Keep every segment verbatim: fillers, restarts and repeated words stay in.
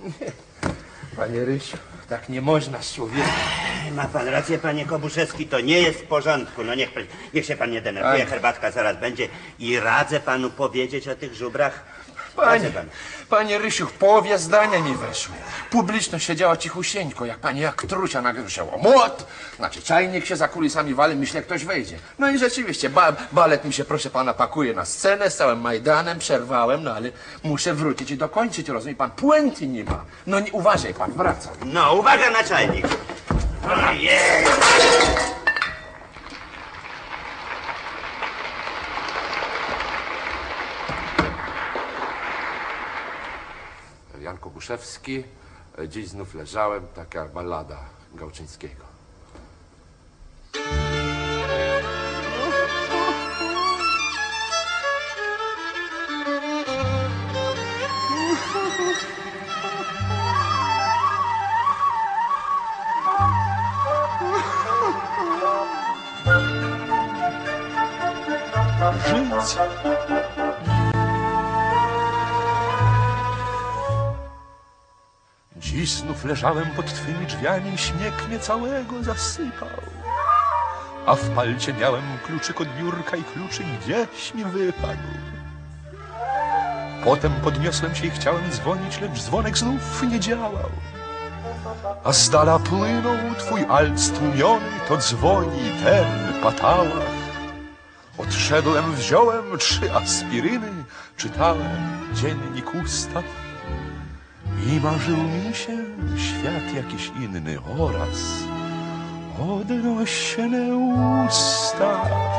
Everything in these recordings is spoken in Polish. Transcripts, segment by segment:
Panie Rysiu, tak nie można z człowiekiem. Ma pan rację, panie Kobuszewski, to nie jest w porządku. No niech, niech się pan nie denerwuje, Aj. herbatka zaraz będzie i radzę panu powiedzieć o tych żubrach. Panie, Pan. panie Rysiu, w połowie zdania nie weszło. Publiczność siedziała cichusieńko, jak pani jak trucia nagle wzięło młot. Znaczy czajnik się za kulisami wali, myślę, ktoś wejdzie. No i rzeczywiście, ba balet mi się, proszę pana, pakuje na scenę z całym Majdanem, przerwałem, no ale muszę wrócić i dokończyć, rozumie pan, puenty nie ma. No nie, uważaj pan, wracam. No, uwaga na czajnik. Ojej! Jan Kobuszewski, dziś znów leżałem, taka ballada Gałczyńskiego. Żyć. Dziś znów leżałem pod twymi drzwiami, śnieg mnie całego zasypał. A w palcie miałem kluczyk od biurka i kluczyk gdzieś mi wypadł. Potem podniosłem się i chciałem dzwonić, lecz dzwonek znów nie działał. A z dala płynął twój alt stłumiony, to dzwoni ten patałach. Odszedłem, wziąłem trzy aspiryny, czytałem dziennik ustaw. I marzył mi się świat jakiś inny oraz odnośne usta.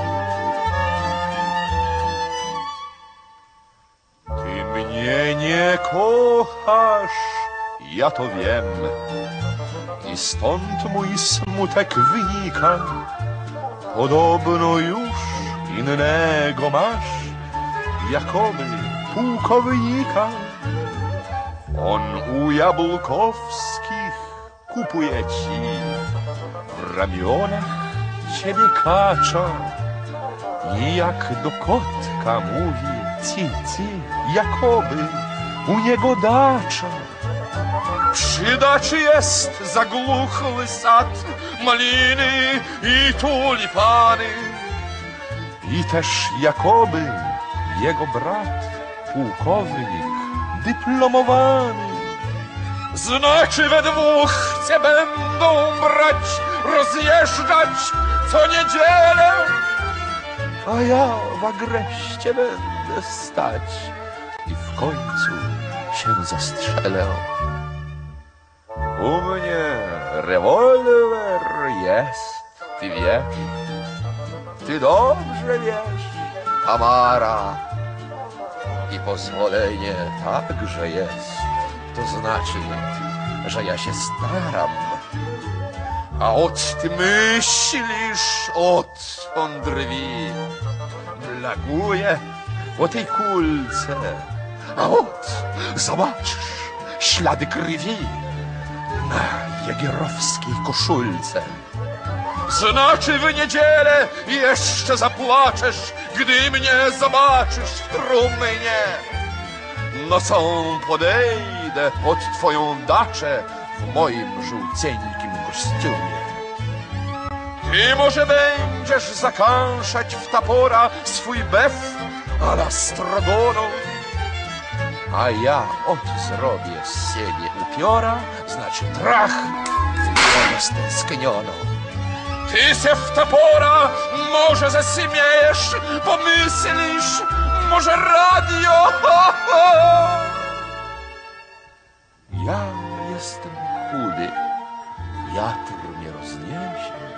Ty mnie nie kochasz, ja to wiem. I stąd mój smutek wynika. Podobno już innego masz, jakoby pułkownika. On u Jabłkowskich kupuje ci w ramionach ciebie kacza i jak do kotka mówi ci, ci, jakoby u niego dacza. Przy daczy jest zagłuchły sad, maliny i tulipany i też jakoby jego brat pułkownik dyplomowany. Znaczy we dwóch chce będą brać, rozjeżdżać co niedzielę, a ja w Agreście będę stać i w końcu się zastrzelę. U mnie rewolwer jest, ty wiesz, ty dobrze wiesz, Tamara. I pozwolenie także jest, to znaczy, że ja się staram. A ot ty myślisz, ot on drwi, blaguje o tej kulce. A ot, zobaczysz, ślady krwi na jagierowskiej koszulce. Znaczy w niedzielę jeszcze zapłaczesz, gdy mnie zobaczysz w trumnie. Nocą podejdę pod twoją daczę w moim żółcieńkim kostiumie. Ty może będziesz zakąszać w tapora swój bef a la Strogoną, a ja ot zrobię z siebie upiora, znaczy trach, w stęsknioną. Ty se w tapora może zasymiejesz, pomyślisz, może radio. Ja jestem chudy, wiatr nie rozniesie.